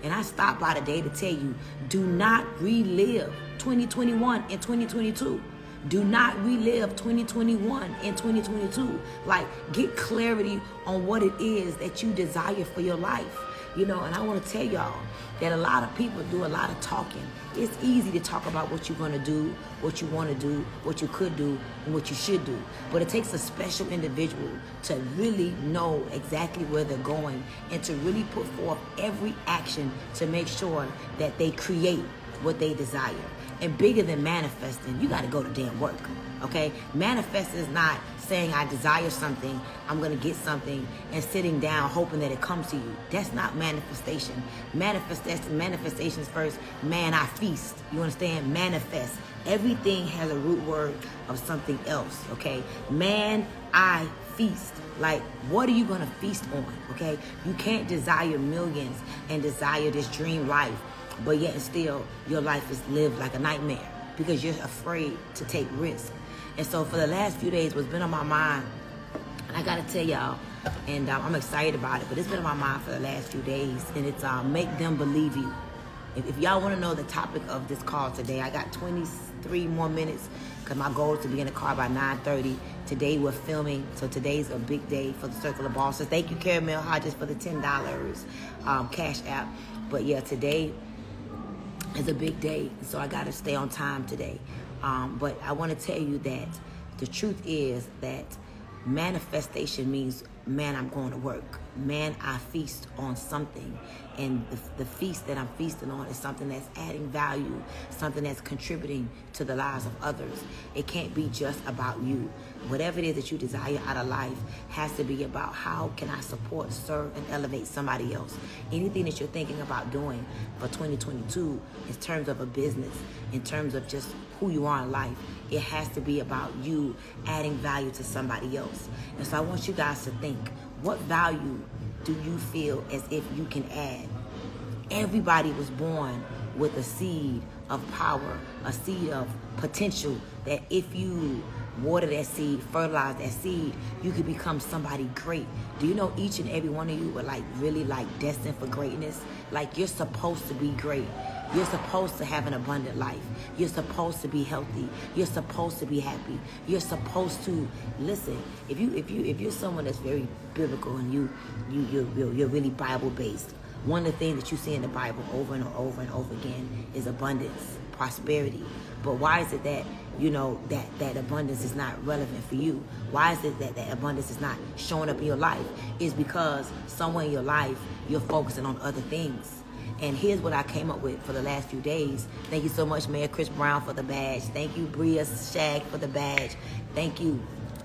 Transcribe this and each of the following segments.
And I stopped by today to tell you, do not relive 2021 and 2022. Do not relive 2021 and 2022. Like, get clarity on what it is that you desire for your life. You know, and I want to tell y'all that a lot of people do a lot of talking. It's easy to talk about what you're going to do, what you want to do, what you could do, and what you should do. But it takes a special individual to really know exactly where they're going and to really put forth every action to make sure that they create what they desire. And bigger than manifesting, you got to go to damn work, okay? Manifesting is not saying I desire something, I'm going to get something, and sitting down hoping that it comes to you. That's not manifestation. Manifestation is first, man, I feast. You understand? Manifest. Everything has a root word of something else, okay? Man, I feast. Like, what are you going to feast on, okay? You can't desire millions and desire this dream life, but yet and still your life is lived like a nightmare because you're afraid to take risks. And so for the last few days, what's been on my mind, and I got to tell y'all, and I'm excited about it, but it's been on my mind for the last few days, and it's make them believe you. If y'all want to know the topic of this call today, I got 23 more minutes because my goal is to be in the car by 9:30. Today we're filming, so today's a big day for the Circle of Bosses. Thank you, Caramel Hodges, for the $10 Cash App. But yeah, today is a big day, so I got to stay on time today. But I want to tell you that the truth is that manifestation means, man, I'm going to work. Man, I feast on something. And the feast that I'm feasting on is something that's adding value, something that's contributing to the lives of others. It can't be just about you. Whatever it is that you desire out of life has to be about how can I support, serve, and elevate somebody else. Anything that you're thinking about doing for 2022 in terms of a business, in terms of just who you are in life, it has to be about you adding value to somebody else. And so I want you guys to think, what value do you feel as if you can add? Everybody was born with a seed of power, a seed of potential, that if you water that seed, fertilize that seed, you could become somebody great. Do you know each and every one of you are like really like destined for greatness? Like, you're supposed to be great. You're supposed to have an abundant life. You're supposed to be healthy. You're supposed to be happy. You're supposed to listen. If you're someone that's very biblical and you're really Bible based, one of the things that you see in the Bible over and over and over again is abundance, prosperity. But why is it that that abundance is not relevant for you? Why is it that that abundance is not showing up in your life? It's because somewhere in your life you're focusing on other things. And here's what I came up with for the last few days. Thank you so much, Mayor Chris Brown, for the badge. Thank you, Bria Shag, for the badge. Thank you,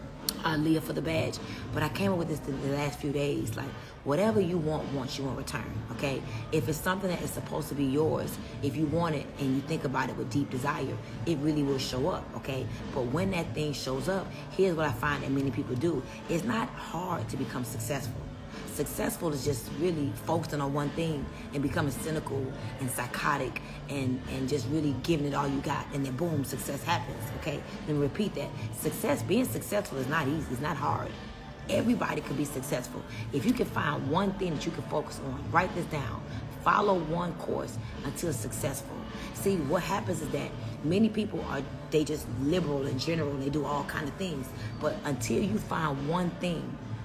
Leah, for the badge. But I came up with this in the last few days. Like, whatever you want once, you want return, okay? If it's something that is supposed to be yours, if you want it and you think about it with deep desire, it really will show up, okay? But when that thing shows up, here's what I find that many people do. It's not hard to become successful. Successful is just really focusing on one thing and becoming cynical and psychotic and just really giving it all you got, and then boom, success happens, okay? Let me repeat that. Being successful is not easy, it's not hard. Everybody can be successful. If you can find one thing that you can focus on, write this down. Follow one course until successful. See, what happens is that many people they just liberal in general, and they do all kind of things. But until you find one thing,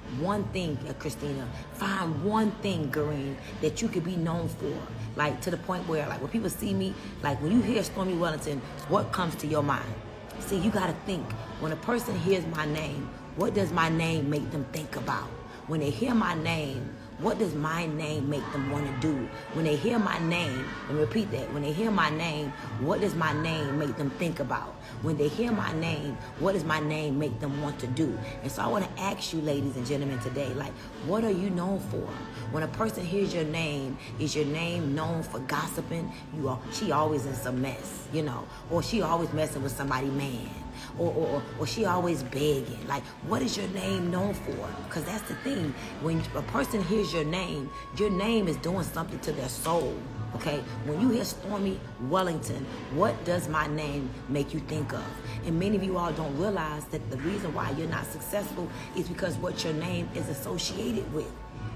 Christina, find one thing, Green, that you could be known for. Like, to the point where, like, when people see me, like, when you hear Stormy Wellington, what comes to your mind? See, you got to think. When a person hears my name, what does my name make them think about? When they hear my name, what does my name make them want to do? When they hear my name, and repeat that, when they hear my name, what does my name make them think about? When they hear my name, what does my name make them want to do? And so I want to ask you, ladies and gentlemen, today, like, what are you known for? When a person hears your name, is your name known for gossiping? She always in some mess, or she always messing with somebody, man. Or she always begging. Like, what is your name known for? Because that's the thing. When a person hears your name is doing something to their soul. Okay? When you hear Stormy Wellington, what does my name make you think of? And many of you all don't realize that the reason why you're not successful is because what your name is associated with.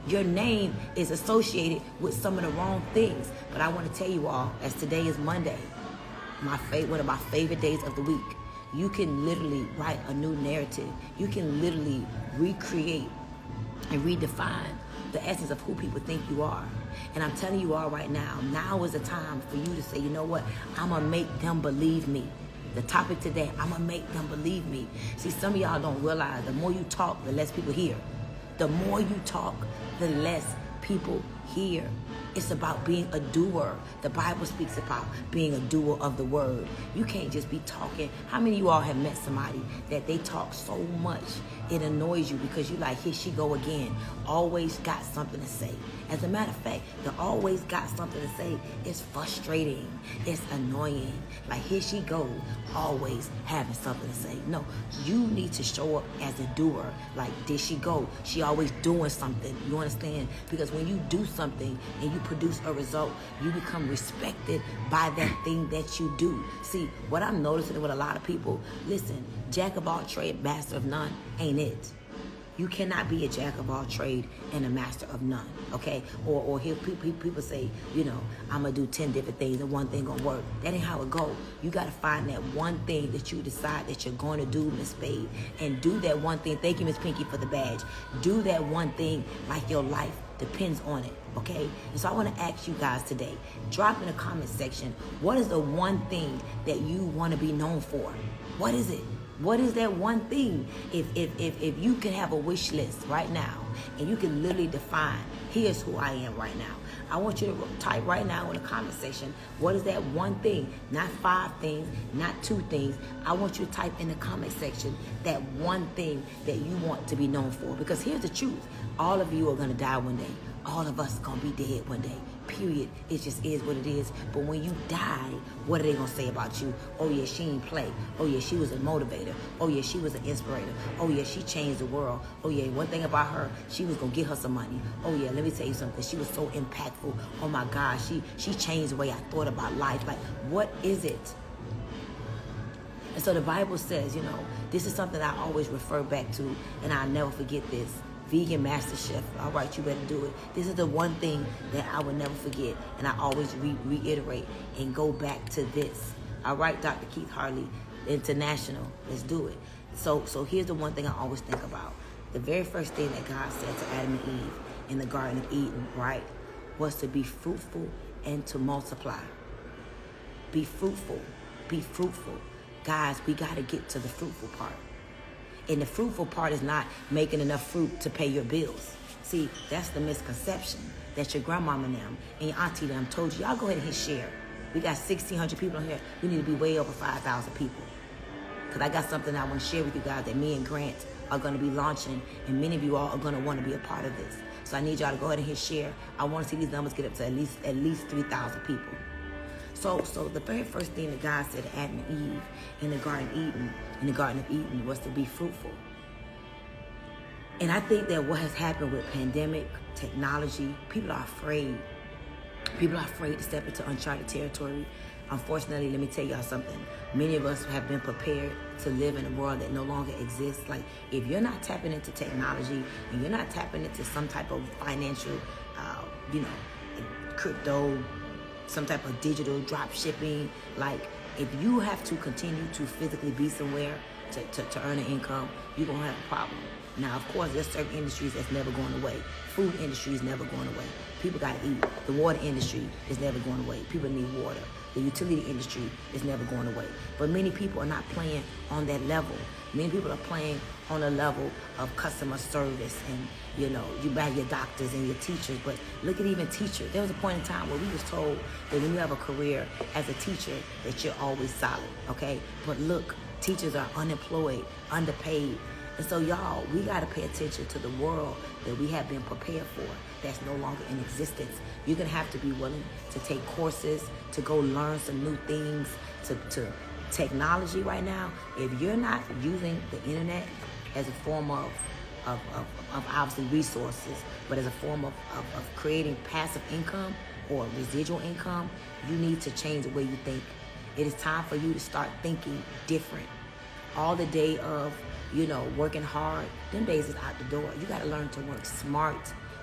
Your name is associated with some of the wrong things. But I want to tell you all, as today is Monday, one of my favorite days of the week, you can literally write a new narrative. You can literally recreate and redefine the essence of who people think you are. And I'm telling you all right now is the time for you to say, you know what? I'm going to make them believe me. The topic today, I'm going to make them believe me. See, some of y'all don't realize the more you talk, the less people hear. The more you talk, the less people hear. It's about being a doer. The Bible speaks about being a doer of the word. You can't just be talking. How many of you all have met somebody that they talk so much it annoys you because you like, here she go again. Always got something to say. As a matter of fact, the always got something to say is frustrating. It's annoying. Like, here she go, always having something to say. No, you need to show up as a doer. Like, there she go. She always doing something. You understand? Because when you do something and you produce a result, you become respected by that thing that you do. See, what I'm noticing with a lot of people, listen, jack of all trade, master of none, ain't it. You cannot be a jack of all trade and a master of none, okay? Or hear people say, you know, I'm going to do 10 different things and one thing going to work. That ain't how it go. You got to find that one thing that you decide that you're going to do, Miss Spade, and do that one thing. Thank you, Miss Pinky, for the badge. Do that one thing like your life depends on it, okay? And so I want to ask you guys today, drop in the comment section, what is the one thing that you want to be known for? What is it? What is that one thing? If you can have a wish list right now and you can literally define, here's who I am right now. I want you to type right now in the comment section, what is that one thing? Not 5 things, not 2 things. I want you to type in the comment section that one thing that you want to be known for. Because here's the truth. All of you are going to die one day. All of us are going to be dead one day. Period. It just is what it is. But when you die, what are they going to say about you? Oh, yeah, she ain't play. Oh, yeah, she was a motivator. Oh, yeah, she was an inspirator. Oh, yeah, she changed the world. Oh, yeah, one thing about her, she was going to get her some money. Oh, yeah, let me tell you something. She was so impactful. Oh, my God, she changed the way I thought about life. Like, what is it? And so the Bible says, you know, this is something I always refer back to, and I'll never forget this. Vegan Master Chef. All right, you better do it. This is the one thing that I would never forget, and I always reiterate and go back to this. All right, Dr. Keith Harley, International. Let's do it. So here's the one thing I always think about. The very first thing that God said to Adam and Eve in the Garden of Eden, right, was to be fruitful and to multiply. Be fruitful. Be fruitful. Guys, we got to get to the fruitful part. And the fruitful part is not making enough fruit to pay your bills. See, that's the misconception that your grandmama and them and your auntie them told you. Y'all go ahead and hit share. We got 1,600 people on here. We need to be way over 5,000 people. Because I got something I want to share with you guys that me and Grant are going to be launching. And many of you all are going to want to be a part of this. So I need y'all to go ahead and hit share. I want to see these numbers get up to at least 3,000 people. So the very first thing that God said to Adam and Eve in the Garden of Eden was to be fruitful. And I think that what has happened with pandemic, technology, people are afraid. People are afraid to step into uncharted territory. Unfortunately, let me tell y'all something. Many of us have been prepared to live in a world that no longer exists. Like, if you're not tapping into technology and you're not tapping into some type of financial, crypto, some type of digital drop shipping, like, if you have to continue to physically be somewhere to earn an income, you're going to have a problem. Now, of course, there's certain industries that's never going away. Food industry is never going away. People got to eat. The water industry is never going away. People need water. The utility industry is never going away. But many people are not playing on that level. Many people are playing on a level of customer service and, you know, you buy your doctors and your teachers. But look at even teachers. There was a point in time where we was told that when you have a career as a teacher that you're always solid, okay? But look, teachers are unemployed, underpaid. And so, y'all, we got to pay attention to the world that we have been prepared for that's no longer in existence. You're going to have to be willing to take courses, to go learn some new things, to technology right now. If you're not using the internet as a form of obviously resources, but as a form of creating passive income or residual income, you need to change the way you think. It is time for you to start thinking different. All the day of, you know, working hard, them days is out the door. You got to learn to work smart.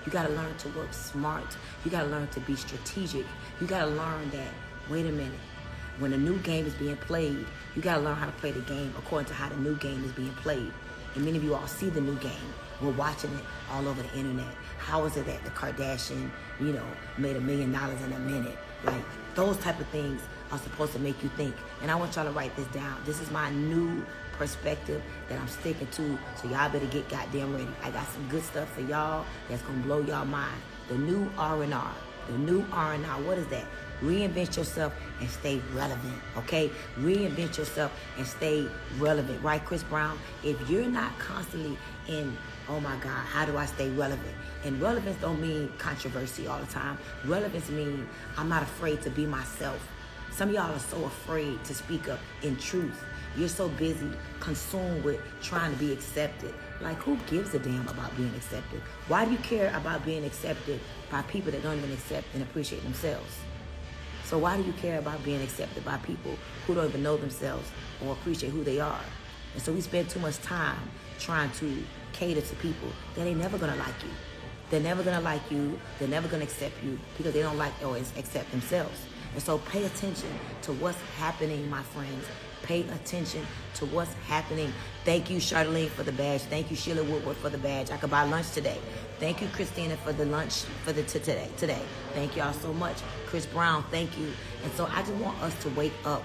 You got to learn to work smart. You got to learn to be strategic. You got to learn that, wait a minute, when a new game is being played, you got to learn how to play the game according to how the new game is being played. And many of you all see the new game. We're watching it all over the internet. How is it that the Kardashian, made $1 million in a minute? Like, those type of things are supposed to make you think. And I want y'all to write this down. This is my new perspective that I'm sticking to, so y'all better get goddamn ready. I got some good stuff for y'all that's going to blow y'all mind. The new R&R. The new R&R, what is that? Reinvent yourself and stay relevant, okay? Reinvent yourself and stay relevant, right, Chris Brown? If you're not constantly in, oh my God, how do I stay relevant? And relevance don't mean controversy all the time. Relevance means I'm not afraid to be myself. Some of y'all are so afraid to speak up in truth. You're so busy, consumed with trying to be accepted. Like, who gives a damn about being accepted? Why do you care about being accepted by people that don't even accept and appreciate themselves? So why do you care about being accepted by people who don't even know themselves or appreciate who they are? And so we spend too much time trying to cater to people that ain't never gonna like you. They're never gonna like you. They're never gonna accept you because they don't like or accept themselves. And so pay attention to what's happening, my friends. Pay attention to what's happening. Thank you, Charlene, for the badge. Thank you, Sheila Woodward, for the badge. I could buy lunch today. Thank you, Christina, for the lunch for the today. Thank y'all so much. Chris Brown, thank you. And so I just want us to wake up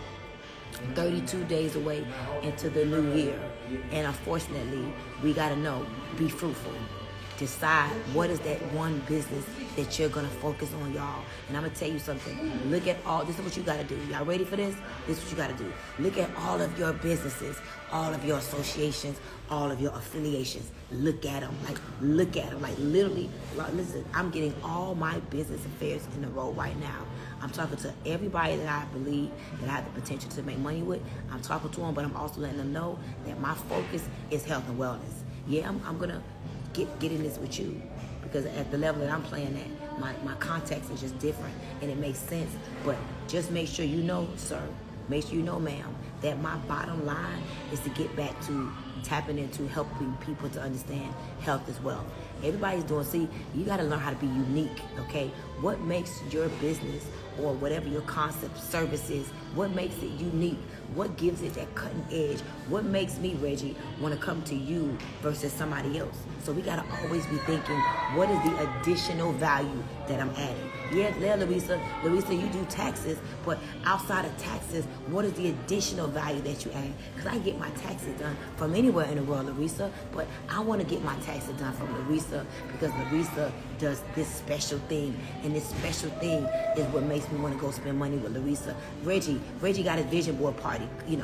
32 days away into the new year. And unfortunately, we got to know, be fruitful. Decide what is that one business that you're going to focus on, y'all. And I'm going to tell you something. Look at all, this is what you got to do. Y'all ready for this? This is what you got to do. Look at all of your businesses, all of your associations, all of your affiliations. Look at them. Look at them. Literally, listen, I'm getting all my business affairs in a row right now. I'm talking to everybody that I believe that I have the potential to make money with. I'm talking to them, but I'm also letting them know that my focus is health and wellness. Yeah, I'm going to get in this with you, because at the level that I'm playing at, my context is just different, and it makes sense. But just make sure you know, sir, make sure you know, ma'am, that my bottom line is to get back to tapping into helping people to understand health as well. Everybody's doing, you got to learn how to be unique, okay? What makes your business or whatever your concept, service is, what makes it unique? What gives it that cutting edge? What makes me, Reggie, want to come to you versus somebody else? So we got to always be thinking, what is the additional value that I'm adding? Yeah, Larissa, you do taxes, but outside of taxes, what is the additional value that you add? Because I get my taxes done from anywhere in the world, Larissa, but I want to get my taxes done from Larissa because Larissa does this special thing, and this special thing is what makes me want to go spend money with Larissa. Reggie got his vision board party,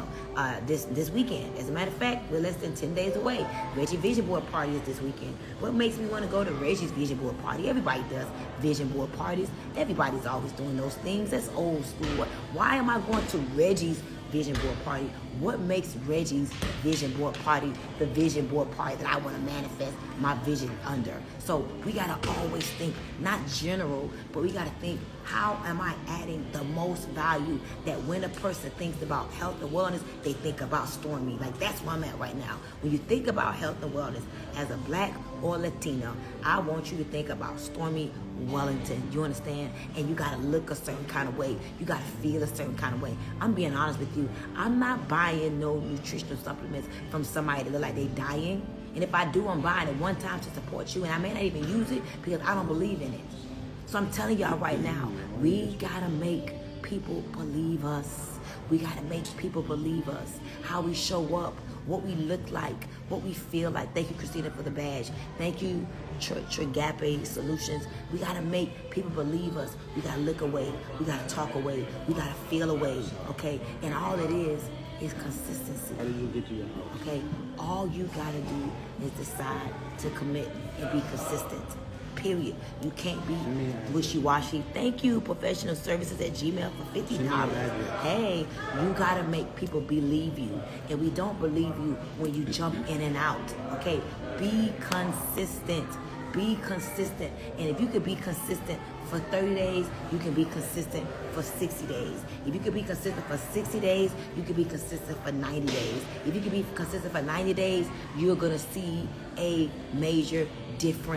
this weekend. As a matter of fact, we're less than 10 days away. Reggie vision board party is this weekend. What makes me want to go to Reggie's vision board party? Everybody does vision board parties. Everybody's always doing those things. That's old school. Why am I going to Reggie's vision board party? What makes Reggie's vision board party the vision board party that I want to manifest my vision under? So we got to always think, not general, but we got to think, how am I adding the most value that when a person thinks about health and wellness, they think about Stormy. Like, that's where I'm at right now. When you think about health and wellness as a Black or Latino, I want you to think about Stormy Wellington. You understand? And you got to look a certain kind of way. You got to feel a certain kind of way. I'm being honest with you. I'm not buying no nutritional supplements from somebody that look like they dying. And if I do, I'm buying it one time to support you. And I may not even use it because I don't believe in it. So I'm telling y'all right now, we got to make people believe us. We got to make people believe us. How we show up, what we look like, what we feel like. Thank you, Christina, for the badge. Thank you, Trigape Solutions. We got to make people believe us. We got to look away. We got to talk away. We got to feel away, okay? And all it is consistency. How did you get to your house? Okay? All you got to do is decide to commit and be consistent. Period. You can't be wishy-washy. Thank you, professional services at Gmail for $50. Hey, you got to make people believe you. And we don't believe you when you jump in and out. Okay? Be consistent. Be consistent. And if you could be consistent for 30 days, you can be consistent for 60 days. If you can be consistent for 60 days, you can be consistent for 90 days. If you can be consistent for 90 days, you're going to see a major difference.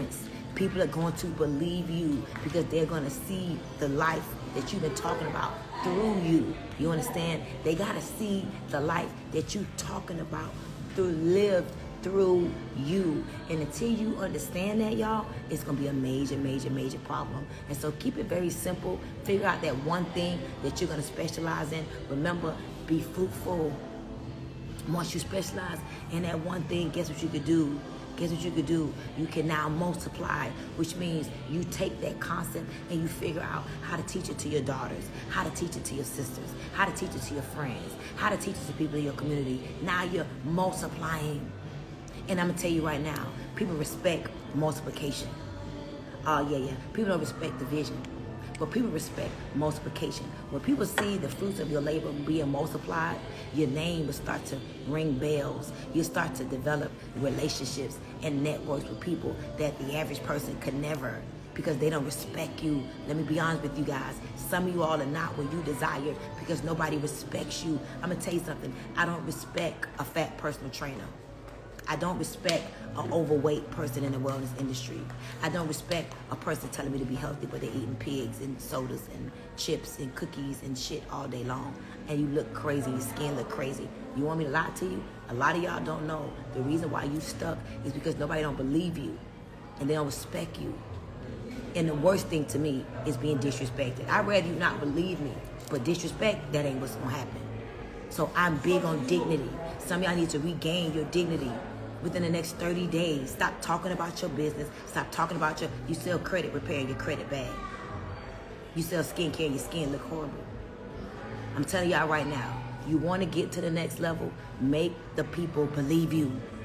People are going to believe you because they're going to see the life that you've been talking about through you. You understand? They got to see the life that you're talking about lived through you. And until you understand that, y'all, it's going to be a major, major, major problem. And so keep it very simple. Figure out that one thing that you're going to specialize in. Remember, be fruitful. Once you specialize in that one thing, guess what you could do? Guess what you could do? You can now multiply, which means you take that concept and you figure out how to teach it to your daughters, how to teach it to your sisters, how to teach it to your friends, how to teach it to people in your community. Now you're multiplying. And I'm going to tell you right now, people respect multiplication. Yeah. People don't respect division, but people respect multiplication. When people see the fruits of your labor being multiplied, your name will start to ring bells. You start to develop relationships and networks with people that the average person could never, because they don't respect you. Let me be honest with you guys. Some of you all are not where you desire because nobody respects you. I'm going to tell you something. I don't respect a fat personal trainer. I don't respect an overweight person in the wellness industry. I don't respect a person telling me to be healthy, but they're eating pigs and sodas and chips and cookies and shit all day long. And you look crazy, your skin look crazy. You want me to lie to you? A lot of y'all don't know. The reason why you stuck is because nobody don't believe you and they don't respect you. And the worst thing to me is being disrespected. I'd rather you not believe me, but disrespect, that ain't what's gonna happen. So I'm big on dignity. Some of y'all need to regain your dignity within the next 30 days. Stop talking about your business. Stop talking about you sell credit repair, your credit bad. You sell skincare, your skin look horrible. I'm telling y'all right now, you want to get to the next level, make the people believe you.